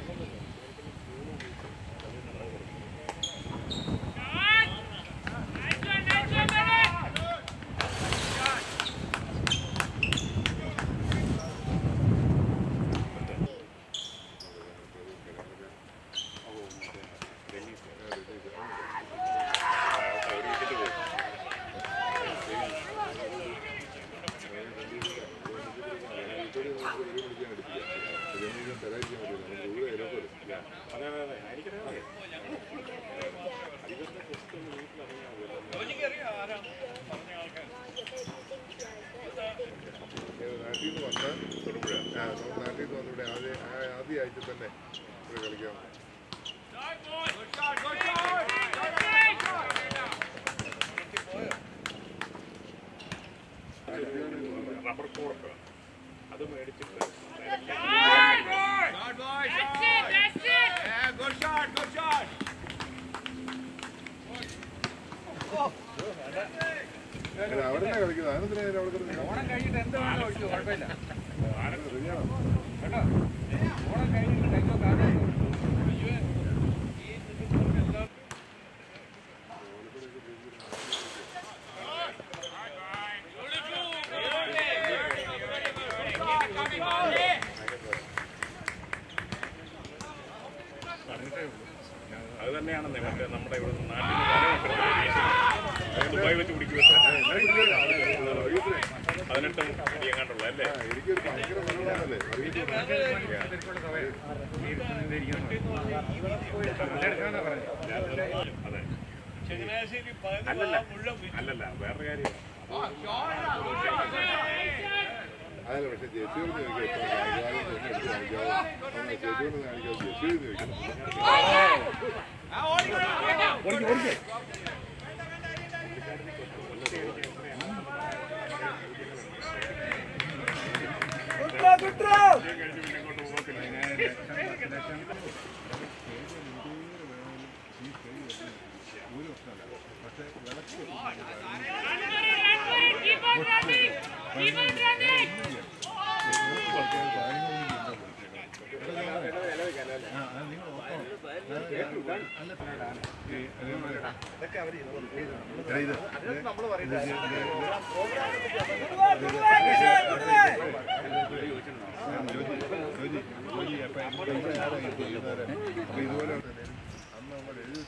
ആദ്യമായിട്ട് തന്നെ കളിക്കാം. റബ്ബർ കോർക്ക് അത് മേടിച്ചിട്ട് അവിടെ കളിക്കുന്നത് ആനന്ദിനെ ഓണം കഴിഞ്ഞിട്ട് എന്ത് വേണം ഒഴിച്ചു കുഴപ്പമില്ല കേട്ടോ. ഓണം കഴിഞ്ഞിട്ട് കഴിഞ്ഞോ അത് തന്നെയാണെന്നേ മറ്റേ നമ്മുടെ ഇവിടെ നാട്ടിൽ ദുബായ് വെച്ച് കുടിക്കുക 18 എങ്ങാണ്ടുള്ള അല്ലേ? അല്ലല്ല വേറെ കാര്യം അതല്ല. പക്ഷെ ജെസ്സിയോട് ഇതുപോലെ അന്ന് നമ്മൾ എഴുതി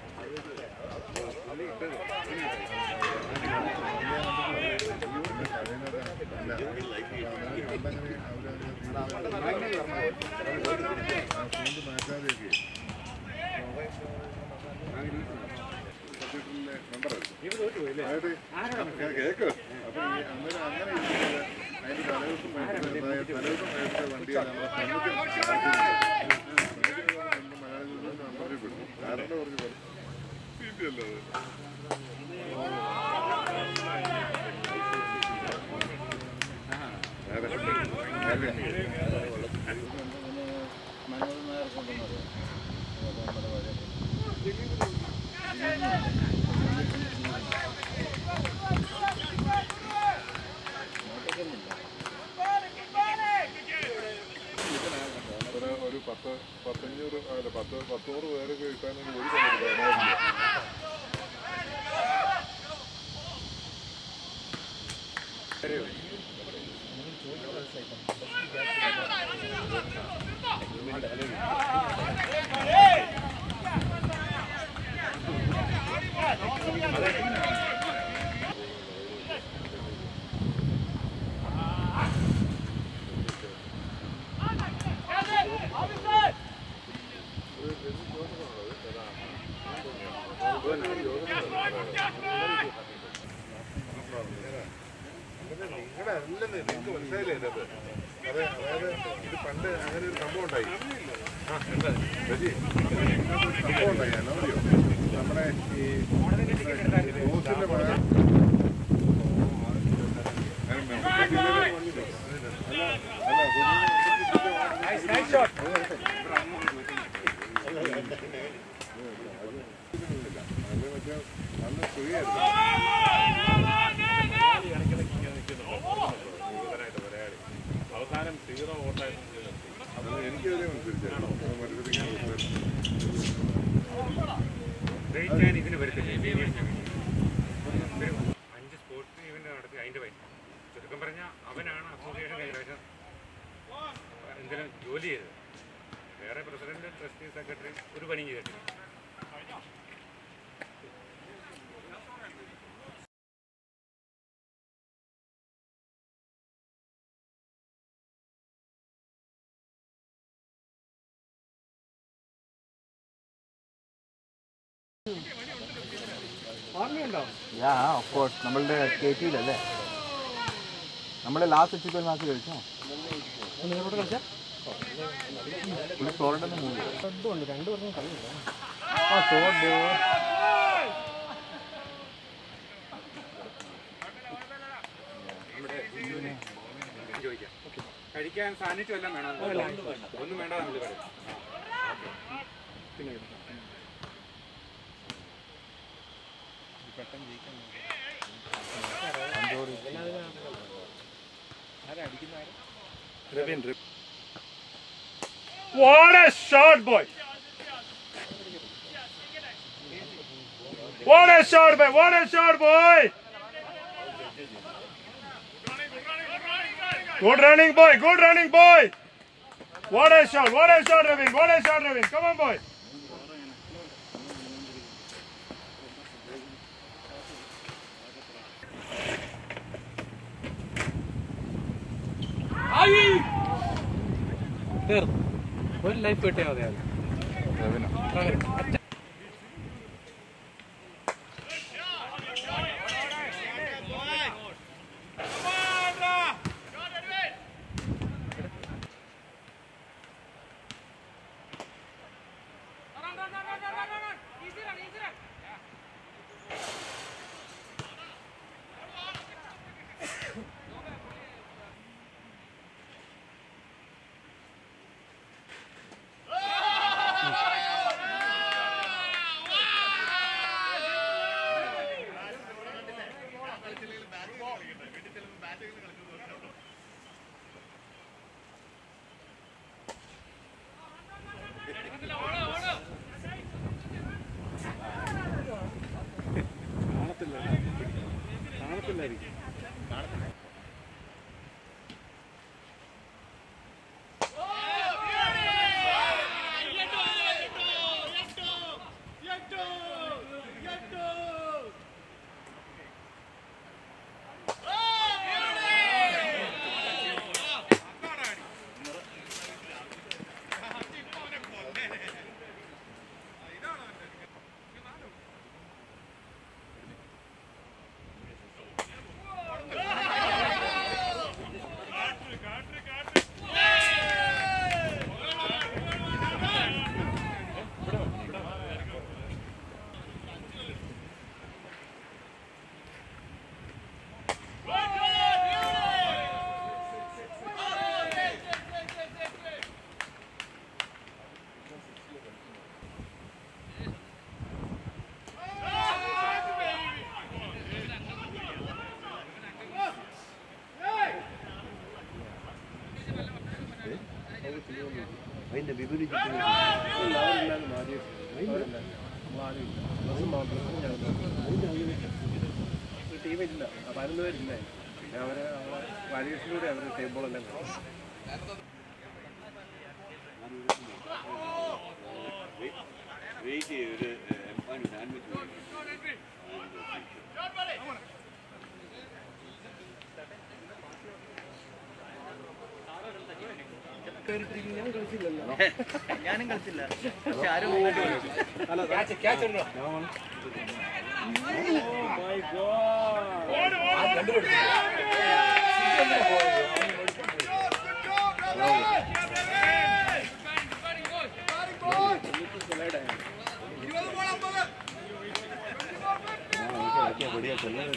മാറ്റാതെയൊക്കെ കേക്ക്. അപ്പൊ അങ്ങനെ അങ്ങനെ അതിന്റെ തലേദിവസം മേടിച്ച വണ്ടിയാണ് നമ്മളെ മലയാളികൾ കാരണം പറഞ്ഞു സീറ്റല്ലേ ഒരു 10-500 അല്ല 10-100 പേരൊക്കെ കിട്ടാനൊന്നും ഒരു നിങ്ങളുടെ നിങ്ങൾക്ക് മനസ്സിലായില്ലേ അത്? അതായത് ഇത് പണ്ട് അങ്ങനെ ഒരു സംഭവം ഉണ്ടായി. എന്താ രജി സംഭവം ഉണ്ടായി എന്നറിയോ? നമ്മുടെ ഈ റോസിന്റെ മഴ അന്ന് ഫ്രീയായിരുന്നു. അവസാനം 0 വോട്ടായിരുന്നു. എനിക്കതിനെ അനുസരിച്ച് ഇതിന് വരത്തില്ലേ 5 സ്പോർട്സ് ഇവന്റ് നടത്തി അതിന്റെ പൈസ ചുരുക്കം പറഞ്ഞാൽ അവനാണ് അസോസിയേഷൻ കൈവശം എന്തെങ്കിലും ജോലി ചെയ്തത്. വേറെ പ്രസിഡന്റ്, ട്രസ്റ്റി, സെക്രട്ടറി ഒരു പണി ചെയ്തിട്ടില്ല. ഓഫ് കോഴ്സ് നമ്മളുടെ KT-യിലല്ലേ നമ്മളെ ലാസ്റ്റ് ചിക്കൻ മാച്ച് കഴിച്ചോ? ഫ്ലോറിഡ മൂവി 2 വർഷം കളിയില്ല. കഴിക്കാൻ സാന്നിധ്യം എല്ലാം വേണം. ഒന്നും വേണ്ട നമ്മൾ പറയും. What a shot, boy! What a shot, boy! What a shot, boy! Good running, boy! Good running, boy! What a shot! What a shot, Ravin! What a shot, Ravin! Come on, boy! ഒരു life കിട്ടിയാൽ മതി. ടീമില്ല, 11 പേരില്ലേ, അവരെ വാരിയേഴ്സിലൂടെ അവർ ടേബിളെല്ലാം ഞാനും കളിച്ചില്ല. പക്ഷെ ആരും बढ़िया चल रहा है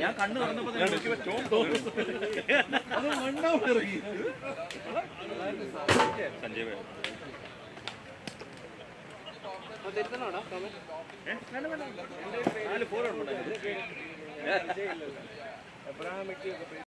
സഞ്ജയ്